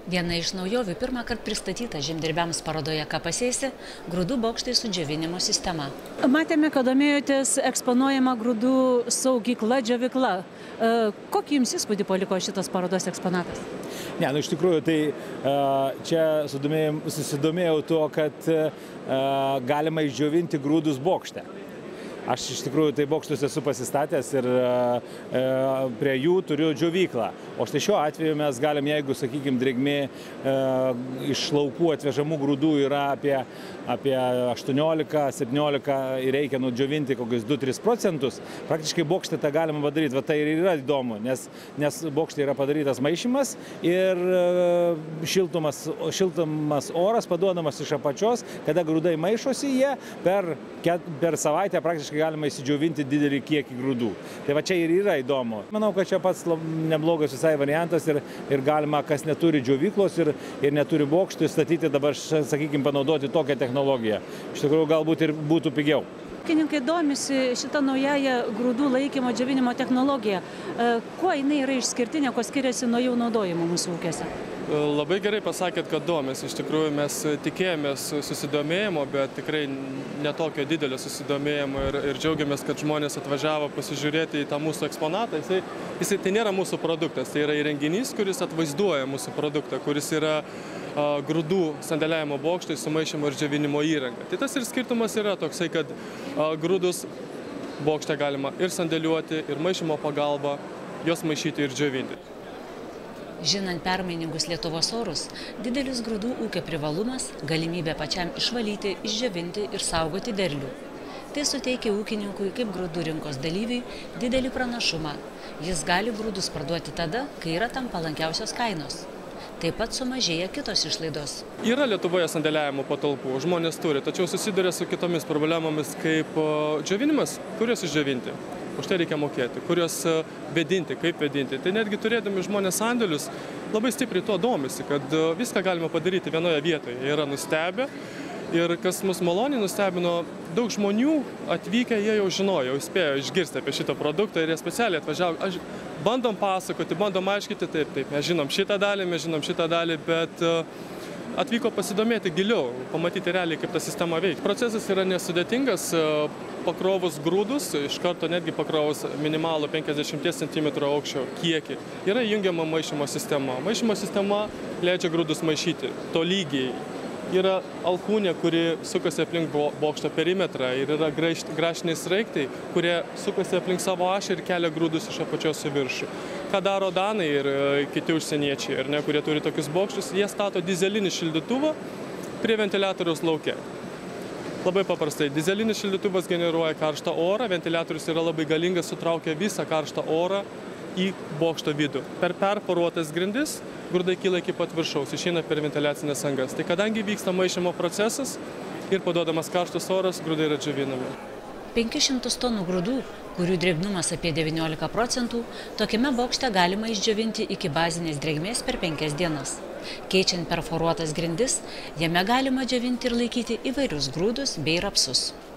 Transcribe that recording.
Viena iš naujovių pirmą kartą pristatyta žemdirbiams parodoje Ką pasėsi – grūdų bokštai su džiovinimo sistema. Matėme, kad domėjotės eksponuojama grūdų saugykla, džiovykla. Kokį jums įspūdį paliko šitas parodos eksponatas? Ne, iš tikrųjų, tai čia susidomėjau tuo, kad galima išdžiovinti grūdus bokšte. Aš iš tikrųjų tai bokštus esu pasistatęs ir prie jų turiu džiovyklą. O štai šiuo atveju mes galim, jeigu, sakykime, drėgmė iš laukų atvežamų grūdų yra apie 18-17 ir reikia nudžiovinti kokius 2-3%, praktiškai bokšte tą galima padaryti. Va tai ir yra įdomu, nes bokšte yra padarytas maišymas ir šiltamas oras paduodamas iš apačios, kada grūdai maišosi, jie per savaitę praktiškai galima įsidžiovinti didelį kiekį grūdų. Tai va čia ir yra įdomu. Manau, kad čia pats neblogas visai variantas ir galima, kas neturi džiovyklos ir neturi bokštų, statyti dabar, sakykime, panaudoti tokią technologiją. Iš tikrųjų, galbūt ir būtų pigiau. Ūkininkai domisi šitą naująją grūdų laikymo džiovinimo technologiją. Kuo jinai yra išskirtinė, kuo skiriasi nuo jau naudojimo mūsų ūkiuose? Labai gerai pasakėt, kad domės. Iš tikrųjų, mes tikėjomės susidomėjimo, bet tikrai netokio didelio susidomėjimo ir džiaugiamės, kad žmonės atvažiavo pasižiūrėti į tą mūsų eksponatą. Jisai tai nėra mūsų produktas, tai yra įrenginys, kuris atvaizduoja mūsų produktą, kuris yra grūdų sandėliavimo bokštai su maišymo ir džiovinimo įranga. Tai tas ir skirtumas yra toksai, kad grūdus bokšte galima ir sandėliuoti, ir maišymo pagalba, juos maišyti ir džiovinti. Žinant permainingus Lietuvos orus, didelis grūdų ūkio privalumas – galimybė pačiam išvalyti, išdžiovinti ir saugoti derlių. Tai suteikia ūkininkui kaip grūdų rinkos dalyviui didelį pranašumą. Jis gali grūdus parduoti tada, kai yra tam palankiausios kainos. Taip pat sumažėja kitos išlaidos. Yra Lietuvoje sandėliavimo patalpų, žmonės turi, tačiau susiduria su kitomis problemomis kaip džiovinimas, kur juos išdžiovinti. Už tai reikia mokėti, kur juos vėdinti, kaip vėdinti. Tai netgi turėdami žmonės sandėlius labai stipriai tuo domisi, kad viską galima padaryti vienoje vietoje. Jie yra nustebę ir kas mus maloniai nustebino, daug žmonių atvykę, jie jau žinojo, jau spėjo išgirsti apie šitą produktą ir jie specialiai atvažiavo. Bandom pasakoti, bandom aiškinti, taip, mes žinom šitą dalį, bet atvyko pasidomėti giliau, pamatyti realiai, kaip ta sistema veikia. Procesas yra nesudėtingas, pakrovus grūdus, iš karto netgi pakrovus minimalų 50 cm aukščio kiekį, yra įjungiama maišymo sistema. Maišymo sistema leidžia grūdus maišyti tolygiai. Yra alkūnė, kuri sukasi aplink bokšto perimetrą ir yra grašiniai sraigtai, kurie sukasi aplink savo ašį ir kelia grūdus iš apačios į viršų. Ką daro danai ir kiti užsieniečiai, kurie turi tokius bokštus, jie stato dizelinį šildytuvą prie ventiliatoriaus lauke. Labai paprastai, dizelinis šildytuvas generuoja karštą orą, ventiliatorius yra labai galingas, sutraukia visą karštą orą į bokšto vidų. Per perporuotas grindis grūdai kyla iki pat viršaus, išeina per ventiliacinės angas. Tai kadangi vyksta maišymo procesas ir paduodamas karštas oras, grūdai yra džiovinami. 500 tonų grūdų, kurių drėgnumas apie 19%, tokiame bokšte galima išdžiovinti iki bazinės drėgmės per 5 dienas. Keičiant perforuotas grindis, jame galima džiovinti ir laikyti įvairius grūdus bei rapsus.